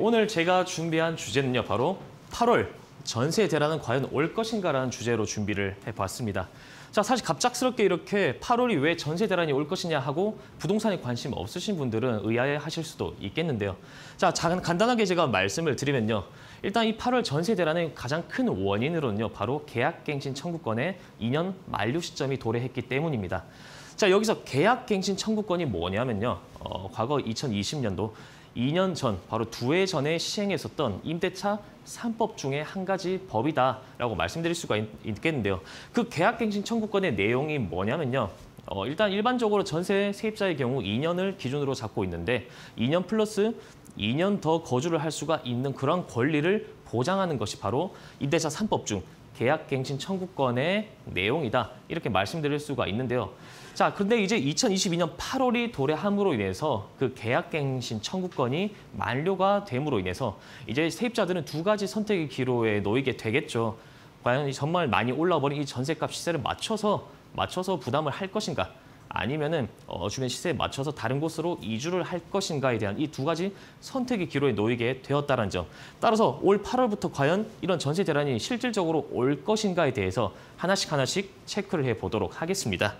오늘 제가 준비한 주제는요, 바로 8월 전세 대란은 과연 올 것인가라는 주제로 준비를 해봤습니다. 자, 사실 갑작스럽게 이렇게 8월이 왜 전세 대란이 올 것이냐 하고 부동산에 관심 없으신 분들은 의아해하실 수도 있겠는데요. 자, 간단하게 제가 말씀을 드리면요. 일단 이 8월 전세 대란의 가장 큰 원인으로는요, 바로 계약갱신 청구권의 2년 만료 시점이 도래했기 때문입니다. 자, 여기서 계약갱신 청구권이 뭐냐면요. 과거 2020년도 2년 전, 바로 2해 전에 시행했었던 임대차 3법 중에 한 가지 법이다라고 말씀드릴 수가 있겠는데요. 그 계약갱신 청구권의 내용이 뭐냐면요. 일단 일반적으로 전세 세입자의 경우 2년을 기준으로 잡고 있는데 2년 플러스 2년 더 거주를 할 수가 있는 그런 권리를 보장하는 것이 바로 임대차 3법 중 계약갱신 청구권의 내용이다. 이렇게 말씀드릴 수가 있는데요. 자, 그런데 이제 2022년 8월이 도래함으로 인해서 그 계약갱신 청구권이 만료가 됨으로 인해서 이제 세입자들은 두 가지 선택의 기로에 놓이게 되겠죠. 과연 정말 많이 올라버린 이 전셋값 시세를 맞춰서 부담을 할 것인가? 아니면은 주변 시세에 맞춰서 다른 곳으로 이주를 할 것인가에 대한 이 두 가지 선택의 기로에 놓이게 되었다는 점. 따라서 올 8월부터 과연 이런 전세 대란이 실질적으로 올 것인가에 대해서 하나씩 체크를 해보도록 하겠습니다.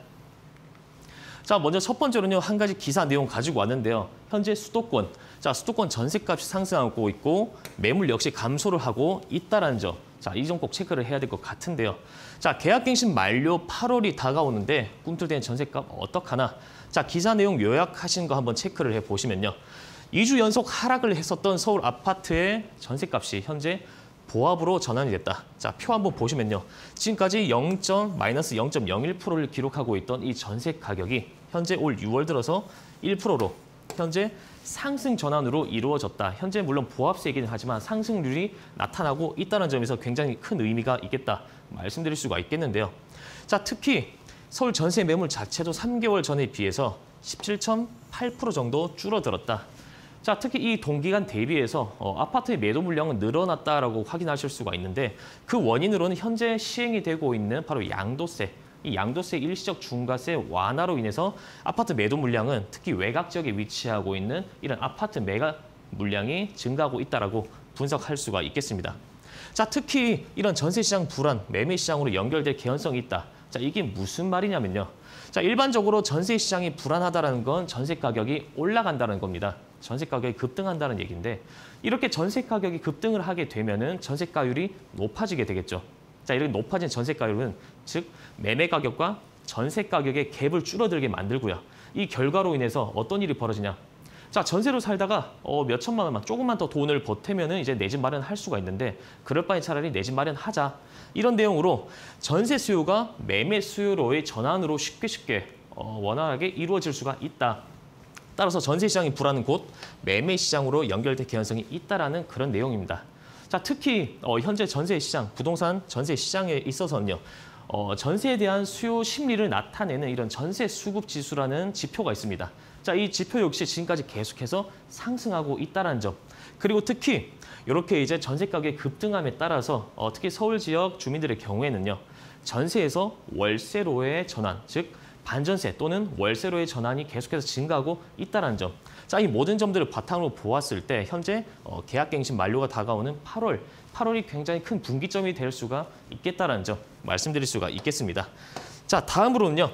자, 먼저 첫 번째로는요, 한 가지 기사 내용 가지고 왔는데요. 현재 수도권, 수도권 전셋값이 상승하고 있고 매물 역시 감소를 하고 있다는 점. 자, 이 점 꼭 체크를 해야 될 것 같은데요. 자, 계약갱신 만료 8월이 다가오는데 꿈틀대는 전셋값 어떡하나? 자, 기사 내용 요약하신 거 한번 체크를 해보시면요. 2주 연속 하락을 했었던 서울 아파트의 전셋값이 현재 보합으로 전환이 됐다. 자, 표 한번 보시면요. 지금까지 마이너스 0.01%를 기록하고 있던 이 전세 가격이 현재 올 6월 들어서 1%로 현재 상승 전환으로 이루어졌다. 현재 물론 보합세이긴 하지만 상승률이 나타나고 있다는 점에서 굉장히 큰 의미가 있겠다 말씀드릴 수가 있겠는데요. 자, 특히 서울 전세 매물 자체도 3개월 전에 비해서 17.8% 정도 줄어들었다. 자, 특히 이 동기간 대비해서 아파트의 매도 물량은 늘어났다라고 확인하실 수가 있는데 그 원인으로는 현재 시행이 되고 있는 바로 양도세, 이 양도세 일시적 중과세 완화로 인해서 아파트 매도 물량은 특히 외곽 지역에 위치하고 있는 이런 아파트 매각 물량이 증가하고 있다라고 분석할 수가 있겠습니다. 자, 특히 이런 전세 시장 불안, 매매 시장으로 연결될 개연성이 있다. 자, 이게 무슨 말이냐면요. 자, 일반적으로 전세 시장이 불안하다는 건 전세 가격이 올라간다는 겁니다. 전세 가격이 급등한다는 얘기인데 이렇게 전세 가격이 급등을 하게 되면은 전세가율이 높아지게 되겠죠. 자, 이렇게 높아진 전세가율은 즉 매매 가격과 전세 가격의 갭을 줄어들게 만들고요. 이 결과로 인해서 어떤 일이 벌어지냐? 자, 전세로 살다가 몇 천만 원만 조금만 더 돈을 보태면은 이제 내 집 마련할 수가 있는데 그럴 바에 차라리 내 집 마련하자. 이런 내용으로 전세 수요가 매매 수요로의 전환으로 쉽게 원활하게 이루어질 수가 있다. 따라서 전세 시장이 불안은 곧 매매 시장으로 연결될 개연성이 있다라는 그런 내용입니다. 자, 특히 현재 전세 시장, 부동산 전세 시장에 있어서는요. 전세에 대한 수요 심리를 나타내는 이런 전세 수급 지수라는 지표가 있습니다. 자, 이 지표 역시 지금까지 계속해서 상승하고 있다는 점. 그리고 특히 이렇게 이제 전세 가격의 급등함에 따라서 특히 서울 지역 주민들의 경우에는요. 전세에서 월세로의 전환, 즉 반전세 또는 월세로의 전환이 계속해서 증가하고 있다는 점. 자, 이 모든 점들을 바탕으로 보았을 때 현재 계약갱신 만료가 다가오는 8월이 굉장히 큰 분기점이 될 수가 있겠다는 점 말씀드릴 수가 있겠습니다. 자, 다음으로는요.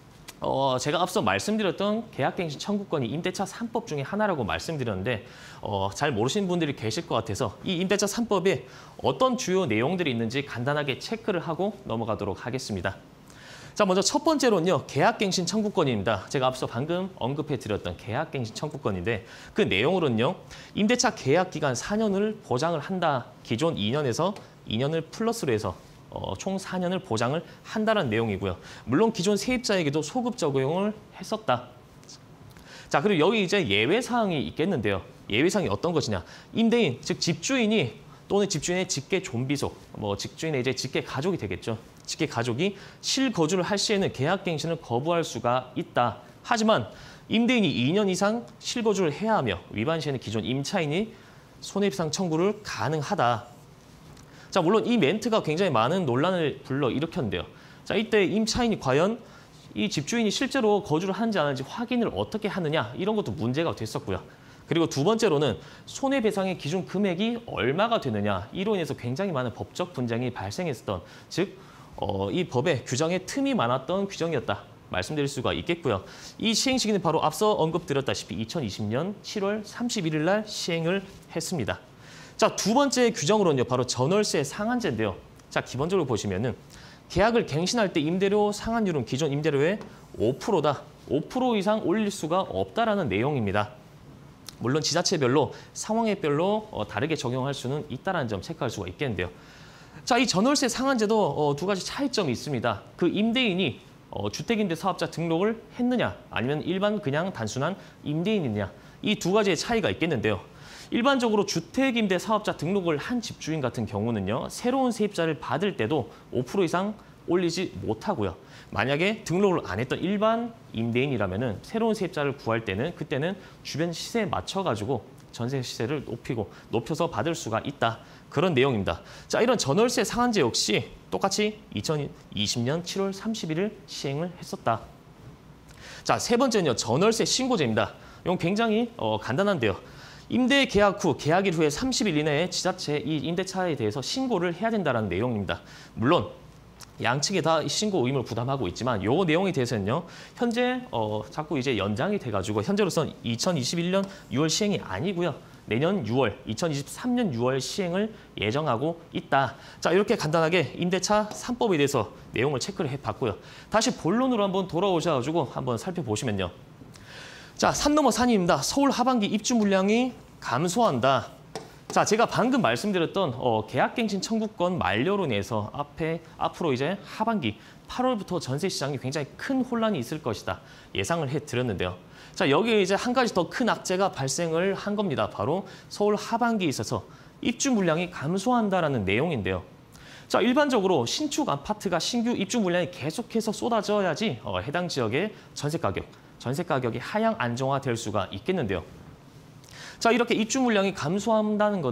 제가 앞서 말씀드렸던 계약갱신 청구권이 임대차 3법 중에 하나라고 말씀드렸는데 잘 모르시는 분들이 계실 것 같아서 이 임대차 3법에 어떤 주요 내용들이 있는지 간단하게 체크를 하고 넘어가도록 하겠습니다. 자, 먼저 첫 번째로는요. 계약갱신 청구권입니다. 제가 앞서 방금 언급해드렸던 계약갱신 청구권인데 그 내용으로는요. 임대차 계약 기간 4년을 보장을 한다. 기존 2년에서 2년을 플러스로 해서 총 4년을 보장을 한다는 내용이고요. 물론 기존 세입자에게도 소급 적용을 했었다. 자, 그리고 여기 이제 예외 사항이 있겠는데요. 예외 사항이 어떤 것이냐? 임대인, 즉 집주인이 또는 집주인의 직계 좀비속, 집주인의 이제 직계 가족이 되겠죠. 직계 가족이 실거주를 할 시에는 계약갱신을 거부할 수가 있다. 하지만 임대인이 2년 이상 실거주를 해야 하며 위반 시에는 기존 임차인이 손해배상 청구를 가능하다. 자, 물론 이 멘트가 굉장히 많은 논란을 불러일으켰는데요. 자, 이때 임차인이 과연 이 집주인이 실제로 거주를 하는지 안 하는지 확인을 어떻게 하느냐 이런 것도 문제가 됐었고요. 그리고 두 번째로는 손해배상의 기준 금액이 얼마가 되느냐. 이로 인해서 굉장히 많은 법적 분쟁이 발생했었던, 즉 이 법의 규정에 틈이 많았던 규정이었다. 말씀드릴 수가 있겠고요. 이 시행 시기는 바로 앞서 언급드렸다시피 2020년 7월 31일 날 시행을 했습니다. 자, 두 번째 규정으로는요. 바로 전월세 상한제인데요. 자, 기본적으로 보시면은 계약을 갱신할 때 임대료 상한율은 기존 임대료의 5%다. 5% 이상 올릴 수가 없다라는 내용입니다. 물론 지자체별로 상황별로 다르게 적용할 수는 있다는 점 체크할 수가 있겠는데요. 자, 이 전월세 상한제도 두 가지 차이점이 있습니다. 그 임대인이 주택임대 사업자 등록을 했느냐 아니면 일반 그냥 단순한 임대인이냐, 이 두 가지의 차이가 있겠는데요. 일반적으로 주택임대 사업자 등록을 한 집주인 같은 경우는요. 새로운 세입자를 받을 때도 5% 이상 올리지 못하고요. 만약에 등록을 안 했던 일반 임대인이라면 새로운 세입자를 구할 때는 그때는 주변 시세에 맞춰가지고 전세 시세를 높여서 받을 수가 있다. 그런 내용입니다. 자, 이런 전월세 상한제 역시 똑같이 2020년 7월 31일 시행을 했었다. 자, 세 번째는요. 전월세 신고제입니다. 이건 굉장히 간단한데요. 임대 계약 후, 계약일 후에 30일 이내에 지자체에 이 임대차에 대해서 신고를 해야 된다는 내용입니다. 물론 양측에 다 신고 의무를 부담하고 있지만 요 내용에 대해서는요. 현재 자꾸 이제 연장이 돼가지고 현재로서는 2021년 6월 시행이 아니고요. 내년 6월, 2023년 6월 시행을 예정하고 있다. 자, 이렇게 간단하게 임대차 3법에 대해서 내용을 체크를 해봤고요. 다시 본론으로 한번 돌아오셔가지고 한번 살펴보시면요. 자, 산 넘어 산입니다. 서울 하반기 입주 물량이 감소한다. 자, 제가 방금 말씀드렸던 계약갱신 청구권 만료로 인해서 앞으로 이제 하반기 8월부터 전세 시장이 굉장히 큰 혼란이 있을 것이다. 예상을 해드렸는데요. 자, 여기에 이제 한 가지 더 큰 악재가 발생을 한 겁니다. 바로 서울 하반기에 있어서 입주 물량이 감소한다라는 내용인데요. 자, 일반적으로 신축 아파트가 신규 입주 물량이 계속해서 쏟아져야지 해당 지역의 전세 가격이 하향 안정화될 수가 있겠는데요. 자, 이렇게 입주 물량이 감소한다는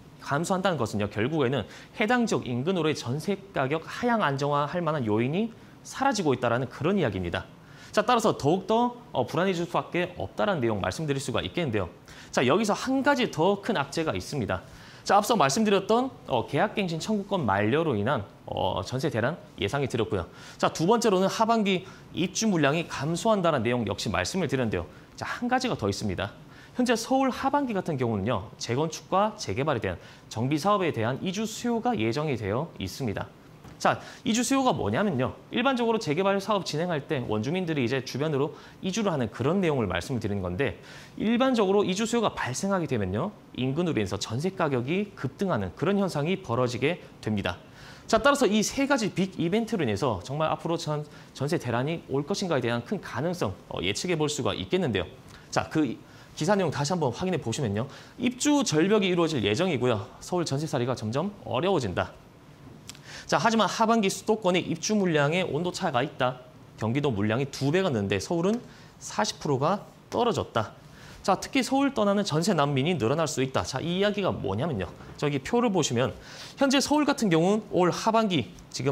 것은요. 결국에는 해당 지역 인근으로의 전세 가격 하향 안정화할 만한 요인이 사라지고 있다는 그런 이야기입니다. 자, 따라서 더욱더 불안해질 수밖에 없다는 내용 말씀드릴 수가 있겠는데요. 자, 여기서 한 가지 더 큰 악재가 있습니다. 자, 앞서 말씀드렸던 계약갱신 청구권 만료로 인한 전세 대란 예상이 드렸고요. 자, 두 번째로는 하반기 입주 물량이 감소한다는 내용 역시 말씀을 드렸는데요. 자, 한 가지가 더 있습니다. 현재 서울 하반기 같은 경우는요. 재건축과 재개발에 대한 정비 사업에 대한 이주 수요가 예정이 되어 있습니다. 자, 이주 수요가 뭐냐면요. 일반적으로 재개발 사업 진행할 때 원주민들이 이제 주변으로 이주를 하는 그런 내용을 말씀을 드리는 건데, 일반적으로 이주 수요가 발생하게 되면요. 인근으로 인해서 전세 가격이 급등하는 그런 현상이 벌어지게 됩니다. 자, 따라서 이 세 가지 빅 이벤트로 인해서 정말 앞으로 전세 대란이 올 것인가에 대한 큰 가능성 예측해 볼 수가 있겠는데요. 자, 그 기사 내용 다시 한번 확인해 보시면요. 입주 절벽이 이루어질 예정이고요. 서울 전세살이가 점점 어려워진다. 자, 하지만 하반기 수도권의 입주 물량에 온도 차가 있다. 경기도 물량이 2배가 는데 서울은 40%가 떨어졌다. 자, 특히 서울 떠나는 전세 난민이 늘어날 수 있다. 자, 이 이야기가 뭐냐면요. 저기 표를 보시면 현재 서울 같은 경우는 올 하반기 지금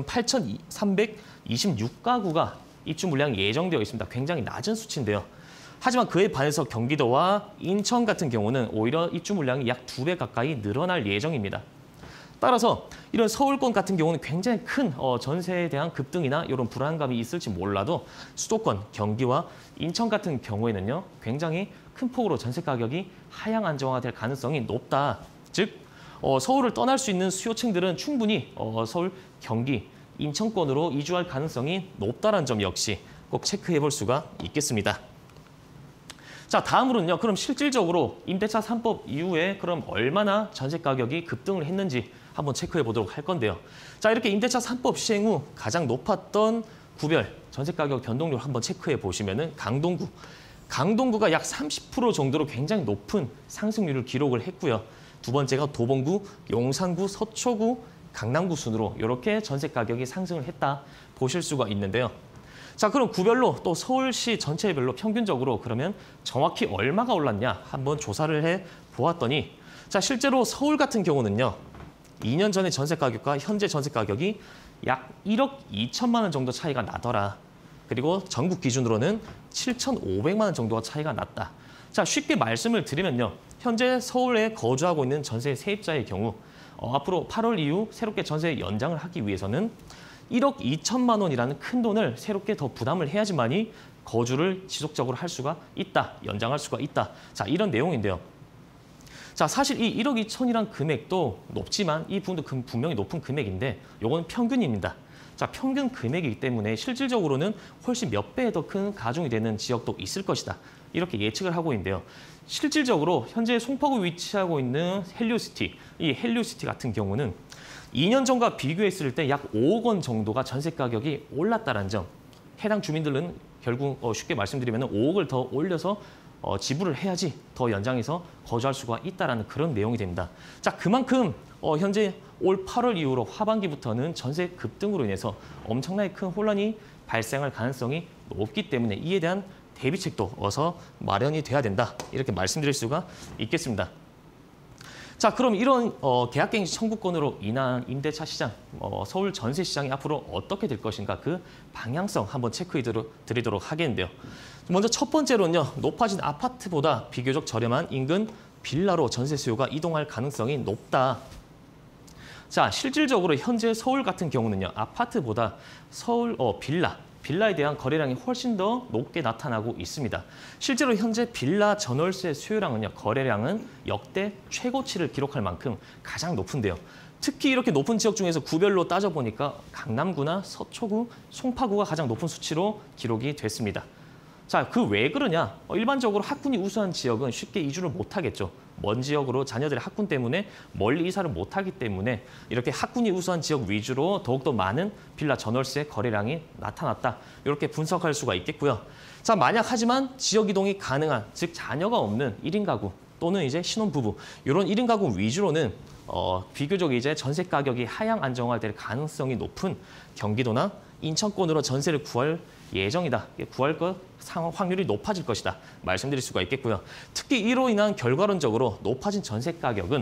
8,326가구가 입주 물량이 예정되어 있습니다. 굉장히 낮은 수치인데요. 하지만 그에 반해서 경기도와 인천 같은 경우는 오히려 입주 물량이 약 2배 가까이 늘어날 예정입니다. 따라서 이런 서울권 같은 경우는 굉장히 큰 전세에 대한 급등이나 이런 불안감이 있을지 몰라도 수도권, 경기와 인천 같은 경우에는요. 굉장히 큰 폭으로 전세 가격이 하향 안정화될 가능성이 높다. 즉 서울을 떠날 수 있는 수요층들은 충분히 서울, 경기, 인천권으로 이주할 가능성이 높다는 점 역시 꼭 체크해 볼 수가 있겠습니다. 자, 다음으로는요. 그럼 실질적으로 임대차 3법 이후에 그럼 얼마나 전세 가격이 급등을 했는지 한번 체크해 보도록 할 건데요. 자, 이렇게 임대차 3법 시행 후 가장 높았던 구별 전세 가격 변동률 한번 체크해 보시면은 강동구가 약 30% 정도로 굉장히 높은 상승률을 기록을 했고요. 두 번째가 도봉구, 용산구, 서초구, 강남구 순으로 이렇게 전세 가격이 상승을 했다 보실 수가 있는데요. 자, 그럼 구별로 또 서울시 전체별로 평균적으로 그러면 정확히 얼마가 올랐냐 한번 조사를 해 보았더니, 자, 실제로 서울 같은 경우는요. 2년 전의 전세 가격과 현재 전세 가격이 약 1억 2천만 원 정도 차이가 나더라. 그리고 전국 기준으로는 7,500만 원 정도가 차이가 났다. 자, 쉽게 말씀을 드리면요. 현재 서울에 거주하고 있는 전세 세입자의 경우 앞으로 8월 이후 새롭게 전세 연장을 하기 위해서는 1억 2천만 원이라는 큰 돈을 새롭게 더 부담을 해야지만이 거주를 지속적으로 할 수가 있다, 연장할 수가 있다. 자, 이런 내용인데요. 자, 사실 이 1억 2천이란 금액도 높지만 이 부분도 분명히 높은 금액인데 이건 평균입니다. 자, 평균 금액이기 때문에 실질적으로는 훨씬 몇 배에 더 큰 가중이 되는 지역도 있을 것이다. 이렇게 예측을 하고 있는데요. 실질적으로 현재 송파구에 위치하고 있는 헬리오시티, 이 헬리오시티 같은 경우는 2년 전과 비교했을 때 약 5억 원 정도가 전세 가격이 올랐다는 점. 해당 주민들은 결국 쉽게 말씀드리면 5억을 더 올려서 지불을 해야지 더 연장해서 거주할 수가 있다는 그런 내용이 됩니다. 자, 그만큼 현재 올 8월 이후로 하반기부터는 전세 급등으로 인해서 엄청나게 큰 혼란이 발생할 가능성이 높기 때문에 이에 대한 대비책도 어서 마련이 돼야 된다. 이렇게 말씀드릴 수가 있겠습니다. 자, 그럼 이런 계약갱신 청구권으로 인한 임대차 시장, 서울 전세 시장이 앞으로 어떻게 될 것인가 그 방향성 한번 체크해 드리도록 하겠는데요. 먼저 첫 번째로는요. 높아진 아파트보다 비교적 저렴한 인근 빌라로 전세 수요가 이동할 가능성이 높다. 자, 실질적으로 현재 서울 같은 경우는요. 아파트보다 서울 빌라에 대한 거래량이 훨씬 더 높게 나타나고 있습니다. 실제로 현재 빌라 전월세 수요량은요. 거래량은 역대 최고치를 기록할 만큼 가장 높은데요. 특히 이렇게 높은 지역 중에서 구별로 따져보니까 강남구나 서초구, 송파구가 가장 높은 수치로 기록이 됐습니다. 자, 그 왜 그러냐? 일반적으로 학군이 우수한 지역은 쉽게 이주를 못하겠죠. 먼 지역으로 자녀들의 학군 때문에 멀리 이사를 못하기 때문에 이렇게 학군이 우수한 지역 위주로 더욱더 많은 빌라 전월세 거래량이 나타났다. 이렇게 분석할 수가 있겠고요. 자, 만약 하지만 지역 이동이 가능한, 즉 자녀가 없는 1인 가구 또는 이제 신혼부부 이런 1인 가구 위주로는 비교적 이제 전세 가격이 하향 안정화될 가능성이 높은 경기도나 인천권으로 전세를 구할 예정이다. 구할 확률이 높아질 것이다. 말씀드릴 수가 있겠고요. 특히 이로 인한 결과론적으로 높아진 전세 가격은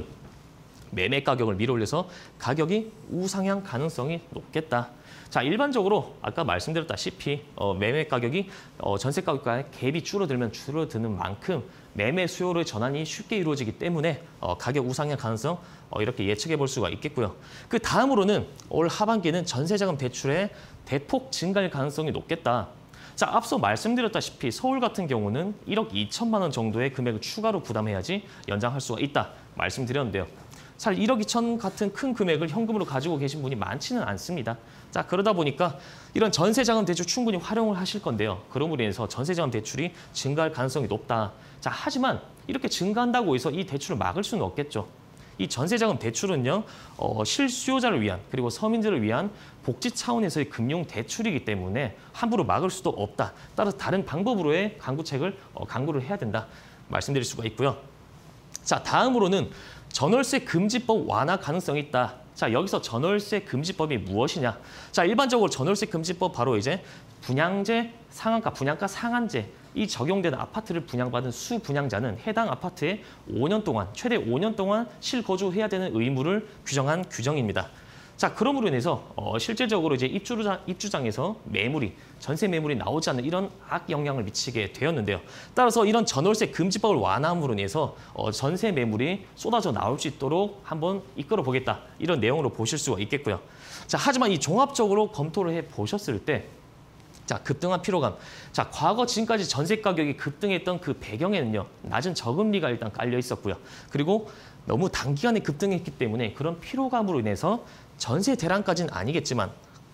매매 가격을 밀어올려서 가격이 우상향 가능성이 높겠다. 자, 일반적으로 아까 말씀드렸다시피 매매 가격이 전세 가격과의 갭이 줄어드는 만큼 매매 수요의 전환이 쉽게 이루어지기 때문에 가격 우상향 가능성 이렇게 예측해 볼 수가 있겠고요. 그 다음으로는 올 하반기는 전세자금 대출의 대폭 증가할 가능성이 높겠다. 자, 앞서 말씀드렸다시피 서울 같은 경우는 1억 2천만 원 정도의 금액을 추가로 부담해야지 연장할 수가 있다 말씀드렸는데요. 사실 1억 2천 같은 큰 금액을 현금으로 가지고 계신 분이 많지는 않습니다. 자, 그러다 보니까 이런 전세자금 대출 충분히 활용을 하실 건데요. 그럼으로 인해서 전세자금 대출이 증가할 가능성이 높다. 자, 하지만 이렇게 증가한다고 해서 이 대출을 막을 수는 없겠죠. 이 전세자금 대출은요, 실수요자를 위한 그리고 서민들을 위한 복지 차원에서의 금융 대출이기 때문에 함부로 막을 수도 없다. 따라서 다른 방법으로의 강구를 해야 된다. 말씀드릴 수가 있고요. 자, 다음으로는 전월세 금지법 완화 가능성이 있다. 자, 여기서 전월세 금지법이 무엇이냐? 자, 일반적으로 전월세 금지법 바로 이제 분양제 상한가, 분양가 상한제 이 적용되는 아파트를 분양받은 수분양자는 해당 아파트에 5년 동안, 최대 5년 동안 실거주해야 되는 의무를 규정한 규정입니다. 자, 그럼으로 인해서 실질적으로 이제 입주장에서 전세 매물이 나오지 않는 이런 악영향을 미치게 되었는데요. 따라서 이런 전월세 금지법을 완화함으로 인해서 전세 매물이 쏟아져 나올 수 있도록 한번 이끌어 보겠다. 이런 내용으로 보실 수가 있겠고요. 자, 하지만 이 종합적으로 검토를 해 보셨을 때 자, 급등한 피로감. 자, 과거 지금까지 전세 가격이 급등했던 그 배경에는요. 낮은 저금리가 일단 깔려 있었고요. 그리고 너무 단기간에 급등했기 때문에 그런 피로감으로 인해서 전세 대란까지는 아니겠지만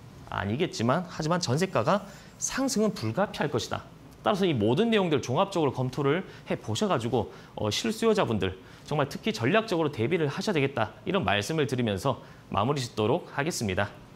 하지만 전세가가 상승은 불가피할 것이다. 따라서 이 모든 내용들 종합적으로 검토를 해보셔가지고 실수요자분들 정말 특히 전략적으로 대비를 하셔야 되겠다. 이런 말씀을 드리면서 마무리 짓도록 하겠습니다.